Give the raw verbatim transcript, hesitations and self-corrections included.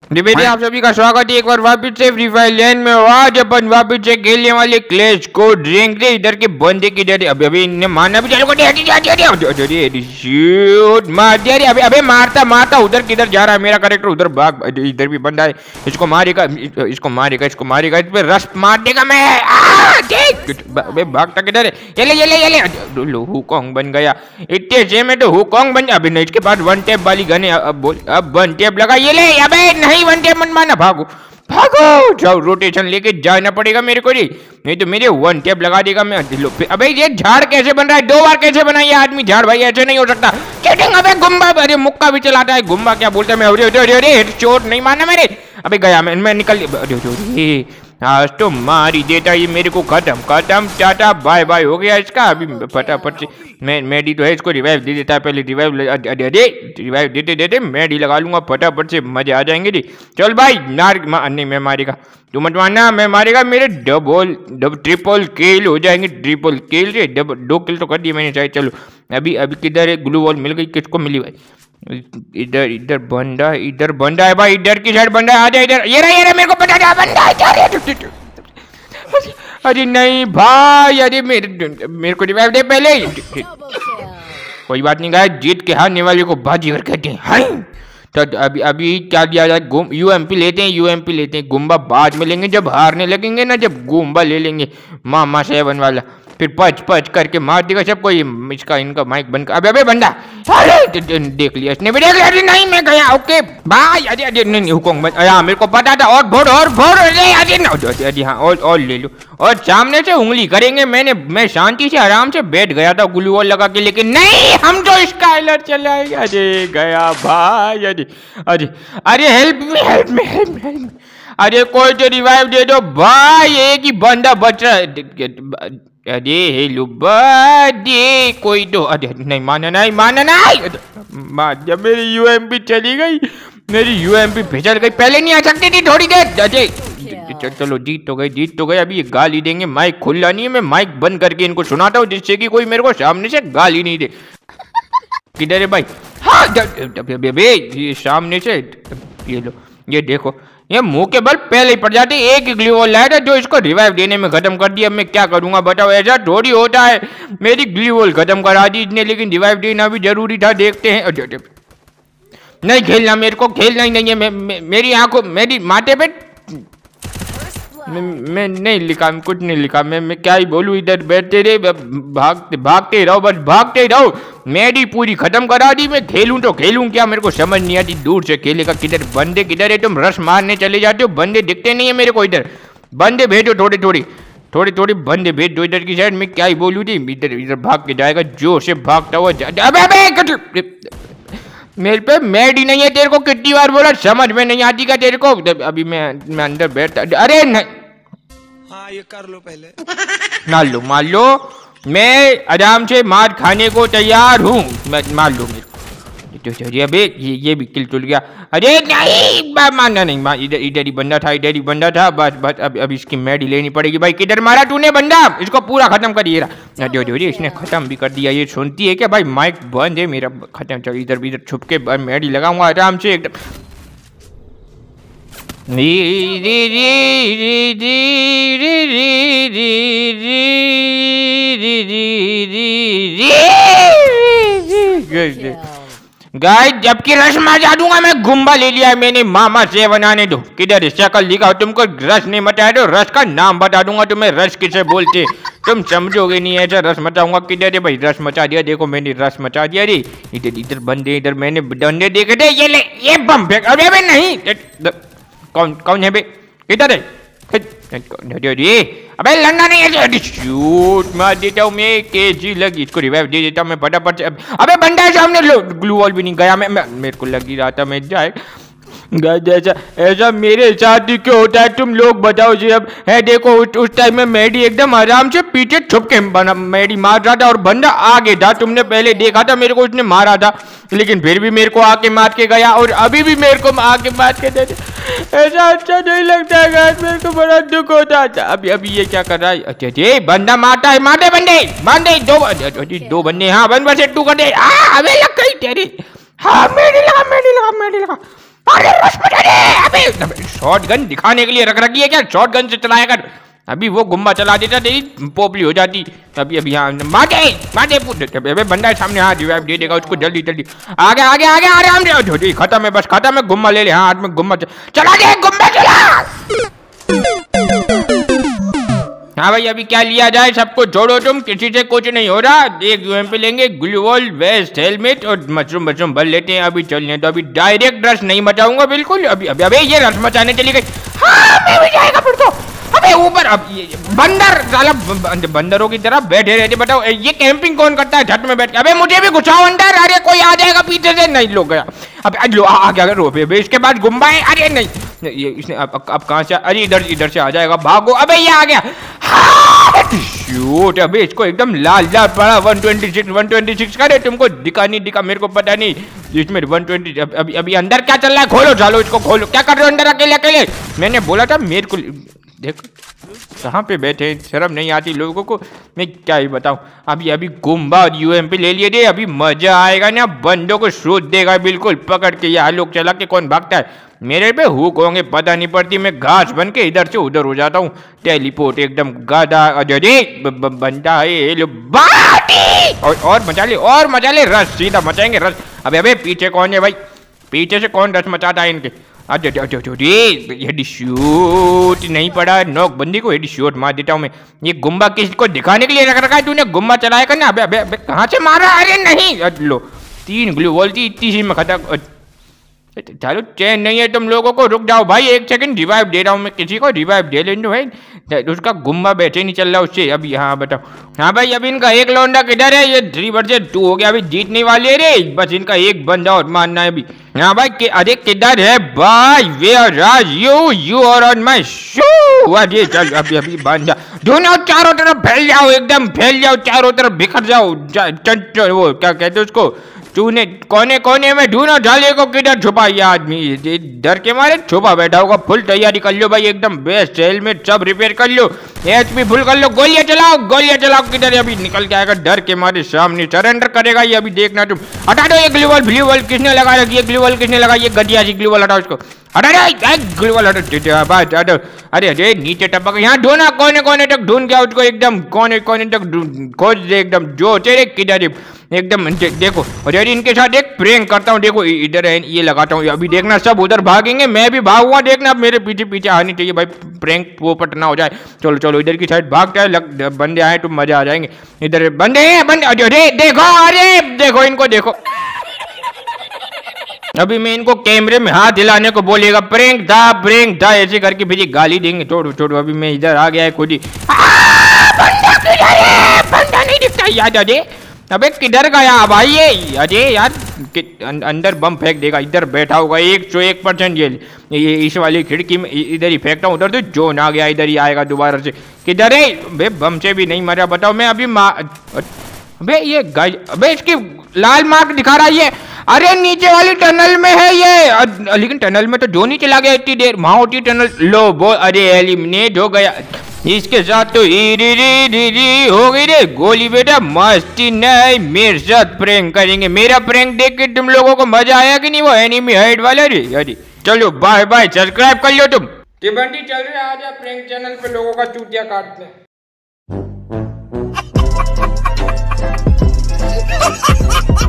बेटे आप सभी का स्वागत है एक बार वापस से फ्री फायर लैंड में। आज अपन वापस से खेलने वाले क्लैश कोड रैंक थे। इधर के बंदे की डरे अभी अभी इन्हें मारना भी चालू कर दिया। शूट मार दिया रे। अबे अबे मारता मारता उधर किधर जा रहा है मेरा कैरेक्टर? उधर भाग। इधर भी बंदा है, इसको मारेगा इसको मारेगा इसको मारेगा इस पे रश मार देगा मैं। अबे भागता किधर है? ये ले ये ले ये ले हुकोंग बन गया। इतने से में तो हुकोंग बन गया। अभी नहीं, इसके बाद वन टैप वाली गन है। अब बोल अब वन टैप लगा। ये ले। अबे नहीं वन टैप मत मारना, भागो भागो जाओ। रोटेशन लेके जाना पड़ेगा मेरे को, नहीं तो मेरे वन टैप लगा देगा मैं। अबे ये झाड़ कैसे बन रहा है? दो बार कैसे बना ये आदमी झाड़? भाई ऐसे नहीं हो सकता। अबे गुम्बा, अरे मुक्का भी चलाता है। गुम्बा क्या बोलता है? मैं अरे अरे अरे चोट नहीं मारना मेरे। अबे गया मैं मैं निकल। अरे आज तो मार ही देता ये मेरे को। खत्म खत्म टाटा बाय बाय हो गया इसका। अभी फटाफट से मैं मेडी तो है, इसको रिवाइव दे देता है पहले। रिवाइव अरे रिवाइव देते देते मेडी लगा लूंगा फटाफट से, मजे आ जाएंगे जी। चल भाई नार नहीं मैं मारेगा तू मत मारना, मैं मारेगा। मेरे डबल डब ट्रिपल किल हो जाएंगे। ट्रिपल किल से डबल दो किल तो कर दिए मैंने शायद। चलो अभी अभी किधर है? ग्लू वॉल मिल गई। किसको मिली भाई? इधर इधर बंदा इधर बंदा है भाई। इधर की साइड बंदा है। आ जा इधर। ये रहा ये रहा मेरे को पता था बंदा है। अरे नहीं भाई, अरे मेरे मेरे को रिवाइव दे पहले। कोई बात नहीं गाइस, जीत के हारने वाले को बाजीगर कहते हैं। तो अभी अभी क्या दिया जाए? गुम यूएमपी लेते हैं। यूएमपी लेते हैं। गुम्बा बाद में लेंगे जब हारने लगेंगे ना, जब गुम्बा ले लेंगे मामा सेवन वाला। फिर पच पच करके मार देगा सबको। ये इसका इनका माइक बंद कर। अबे अबे बंदा अरे देख लिया इसने भी देख लिया। अरे नहीं मैं गया। ओके भाई। अरे अरे नहीं हुकोंग बंद। अरे मेरे को पता था। और भोर और भोर। अरे अरे अरे हाँ और और ले लो। और सामने से उंगली करेंगे। मैंने मैं शांति से आराम से बैठ गया था ग्लू वॉल लगा के, लेकिन नहीं हम तो स्काइलर चलाएंगे। अरे गया भाई। अरे अरे अरे help me help me help me. अरे कोई तो रिवाइव दे दो भाई। एक ही बंदा बच रहा है। अरे हेलो बे कोई तो। अरे नहीं माना नहीं माना नहीं। मार जब मेरी यूएमपी चली गई, मेरी यूएमपी फिसल गई। पहले नहीं आ सकती थी थोड़ी देर। अरे चल चलो जीत तो गए जीत तो गए। अभी ये गाली देंगे। माइक खुला नहीं है, मैं माइक बंद करके इनको सुनाता हूँ जिससे कि कोई मेरे को सामने से गाली नहीं दे। किधर है भाई? हाँ ये सामने से। ये लो ये देखो, ये मुंह के बल पहले ही पड़ जाते। एक ग्लू वॉल लाया था जो इसको रिवाइव देने में खत्म कर दिया। मैं क्या करूंगा बताओ? ऐसा थोड़ी होता है। मेरी ग्लू वॉल खत्म करा दी इसने, लेकिन रिवाइव देना भी जरूरी था। देखते हैं। नहीं खेलना मेरे को, खेलना ही नहीं है। मे, मे, मेरी आंखों मेरी माथे पे मैं, मैं नहीं लिखा, कुछ नहीं लिखा। मैं मैं क्या ही बोलूँ? इधर बैठते रहे, भागते भागते रहो, बस भागते रहो। मेरी पूरी खत्म करा दी। मैं खेलूं तो खेलूं क्या? मेरे को समझ नहीं आती। दूर से खेलेगा। किधर बंदे किधर है? तुम रश मारने चले जाते हो, बंदे दिखते नहीं है मेरे को। इधर बंदे भेजो थोड़े थोड़े थोड़े थोड़े बंदे भेज दो इधर की साइड में। क्या ही बोलूँ थी? इधर इधर भाग के जाएगा जोर से भागता हुआ। मेरे पे मैड ही नहीं है। तेरे को कितनी बार बोला, समझ में नहीं आती क्या तेरे को? अभी मैं मैं अंदर बैठता। अरे नहीं हाँ ये कर लो पहले। मार लो मार लो। मैं आराम से मार खाने को तैयार हूँ। मैं मार लो मेरे को। अबे ये ये भी किल टूट गया। अरे नहीं मारना नहीं मार। इधर इधर ही बंदा था इधर ही बंदा था। बस बस अब अब इसकी मैड ही लेनी पड़ेगी भाई। किधर मारा तूने बंदा? इसको पूरा खत्म कर दिया। अरे इसने खत्म भी कर दिया। ये सुनती है क्या भाई? माइक बंद है मेरा। खत्म। चल इधर इधर छुप के मैड ही लगाऊंगा आराम से एकदम। गाइस जबकि रश मचा दूंगा मैं। गुम्बा ले लिया है मैंने। मामा से बनाने दो। किधर शक्ल दिखाओ। तुमको रश नहीं मचाया तो रश का नाम बता दूंगा तुम्हें। रश किसे बोलते तुम समझोगे नहीं। ऐसा रश मचाऊंगा। किधर है भाई? रश मचा दिया। देखो मैंने रश मचा दिया रे। इधर इधर बंदे इधर मैंने डंडे देखे थे। ये ले ये बम फेंक। अबे अबे नहीं कौन कौन है बे? किधर है? अबे लड़ना नहीं है। शूट मार देता हूँ मैं। केजी लगी। इसको रिवाइव दे देता हूँ मैं फटाफट से। अबे बंदा है सामने। लो ग्लू वॉल भी नहीं गया। मैं, मैं मेरे को लग ही रहा था मैं जाए। ऐसा ऐसा मेरे साथ ही क्यों होता है? तुम लोग बताओ जी। अब है देखो उस, उस टाइम में मेडी एकदम आराम से पीछे छुप के बना मेडी मार रहा था और बंदा आगे था। तुमने पहले देखा था मेरे को उसने मारा था, लेकिन फिर भी मेरे को आके मार के गया और अभी भी मेरे को आके मार के दे। ऐसा अच्छा नहीं लगता है गाइस, मेरे को बड़ा दुख होता है। अभी अभी ये क्या कर रहा है? अच्छा ये बंदा मारता है। मार दे बंदे मार दे। दो दो बंदे। हाँ वन वर्सेस टू कर दे। अबे लग गई तेरी। हाँ मेरी लगा मेरी लगा मेरी लगा। अरे रश मचा दे। अबे शॉर्ट गन दिखाने के लिए रख रखी है क्या? शॉर्ट गन से चलाया कर। अभी वो गुम्बा चला देता तेरी पोपली हो जाती। अभी अभी यहाँ मारे मारे अबे बंदा है सामने, हाँ रिवाइव दे देगा उसको जल्दी जल्दी। आगे आगे आगे आराम से खत्म है, बस खत्म है। गुम्बा ले ले, हाँ हाथ में गुम्बा चला दे, गुम्बा चला। हाँ भाई अभी क्या लिया जाए? सबको छोड़ो तुम, किसी से कुछ नहीं हो रहा। एक यूएमपी लेंगे, ग्लू वॉल, वेस्ट, हेलमेट और मशरूम मशरूम भर लेते हैं। अभी चलने तो अभी डायरेक्ट रश नहीं मचाऊंगा बिल्कुल। अभी अभी अबे ये रश मचाने चली गई। हाँ मैं भी जाएगा फिर तो। अबे ऊपर अब ये बंदर साला बंदरों की तरह बैठे रहते। बताओ ये कैंपिंग कौन करता है छत में बैठ के? अबे मुझे भी घुसाओ अंदर। अरे कोई आ जाएगा पीछे से। नहीं लो गया। अब लो आ गया रोपे। इसके बाद गुम्बा है। अरे नहीं ये इसने अब अब कहाँ से? अरे इधर इधर से आ जाएगा, भागो। अबे ये आ गया। शूट अबे इसको एकदम लाल लाल पड़ा। One twenty six one twenty six करे, तुमको दिखा नहीं दिखा मेरे को पता नहीं। इसमें वन ट्वेंटी अभी अभी अंदर क्या चल रहा है? खोलो चालो इसको, खोलो। क्या कर रहे हो अंदर अकेले अकेले? मैंने बोला था मेरे को। देखो कहाँ पे बैठे, शर्म नहीं आती लोगों को। मैं क्या ही बताऊं। अभी अभी गुम्बा और यूएमपी ले लिए थे। अभी मजा आएगा ना, बंदों को शूट देगा बिल्कुल पकड़ के। ये लोग चला के कौन भागता है? मेरे पे हुक होंगे पता नहीं पड़ती। मैं घास बन के इधर से उधर हो जाता हूँ। टेलीपोर्ट एकदम गादा बनता है। और, और मचा ले और मचा ले। रस सीधा मचाएंगे रस। अबे अबे पीछे कौन है भाई? पीछे से कौन रस मचाता है इनके? अरे हेड शूट नहीं पड़ा। नॉक बंदी को हेड शूट मार देता हूँ मैं। ये गुम्बा किसको दिखाने के लिए रख रखा है तूने? गुम्बा चलाया करना। अबे अबे अबे कहाँ से मारा? अरे नहीं लो तीन ग्लू वॉल थी, इतनी सी में खत्म। चलो चैन नहीं है तुम लोगों को। रुक जाओ भाई एक सेकंड, रिवाइव दे रहा हूँ मैं। किसी को रिवाइव दे लेने भाई। उसका गुम्बा बैठे नहीं चल रहा उससे। अभी हाँ बताओ। हाँ भाई अभी इनका एक लौंडा किधर है? ये थ्री वर्सेस टू हो गया, अभी जीतने वाले रे। बस इनका एक बंदा और मारना है अभी। हाँ भाई कि अरे किधर है भाई? Where are you? You are on my shoe. अरे चल अभी अभी बंदा दोनों चारों तरफ फैल जाओ, एकदम फैल जाओ, चारों तरफ बिखर जाओ। वो क्या कहते उसको? तूने कोने कोने में ढूंढो जाले को, किधर छुपा ये आदमी? डर के मारे छुपा बैठा होगा। फुल तैयारी कर लो भाई एकदम बेस्ट। हेलमेट सब रिपेयर कर लो, एचपी फुल कर लो। गोलियां चलाओ गोलियां चलाओ। किधर है? अभी निकल के आएगा डर के मारे सामने। सरेंडर करेगा ये। अभी देखना तुम। हटा दो ये ग्लू वॉल। ग्लू वॉल किसने लगा रखी है? ग्लू वॉल किसने लगा? ये घटिया सी ग्लू वॉल हटाओ इसको। हटा दे ग्लू वॉल हटा। अरे अरे नीचे टपक। यहाँ ढूंढना कोने कोने तक ढूंढ गया उसको एकदम। कोने कोने तक खोज दे एकदम। जो तेरे किधर एकदम देखो। और यार इनके साथ एक प्रैंक करता हूँ। देखो इधर है ये लगाता हूँ। अभी देखना सब उधर भागेंगे, मैं भी भागूंगा। देखना अब मेरे पीछे पीछे आनी चाहिए भाई, प्रैंक पोपट ना हो जाए। चलो चलो इधर की साइड भागता है। लग, बंदे आए तो मजा आ जाएंगे। इधर बंदे हैं बंदे। अरे देखो अरे देखो इनको देखो। अभी मैं इनको कैमरे में हाथ हिलाने को बोलेगा। प्रैंक था प्रैंक था ऐसे करके फिर गाली देंगे। छोड़ो छोड़ो अभी मैं इधर आ गया है खुद ही। बंदा किधर है? बंदा नहीं दिखता याद। अरे अबे किधर गया भाई ये? अरे यार अंदर बम फेंक देगा। इधर बैठा होगा एक सौ एक परसेंट। ये, ये इस वाली खिड़की में इधर ही फेंकता हूँ। उधर तो जो ना गया इधर ही आएगा दोबारा से। किधर है बे? बम से भी नहीं मरा। बताओ मैं अभी मार। अबे ये गाय अबे इसकी लाल मार्क दिखा रहा है ये। अरे नीचे वाली टनल में है ये। लेकिन टनल में तो जो नहीं चला गया इतनी देर। वहां होती टनल। लो वो अरे एलिमिनेट हो गया। इसके साथ तो री री री री हो गई रे गोली। बेटा मस्ती नहीं, मेरे साथ प्रैंक करेंगे। मेरा प्रैंक देख के तुम लोगों को मजा आया कि नहीं? वो एनिमी हाइड वाला रे। अरे चलो बाय बाय, सब्सक्राइब कर लो तुम। बंटी चल रहे आ जा प्रैंक चैनल पे लोगों का चूतिया काटते हैं।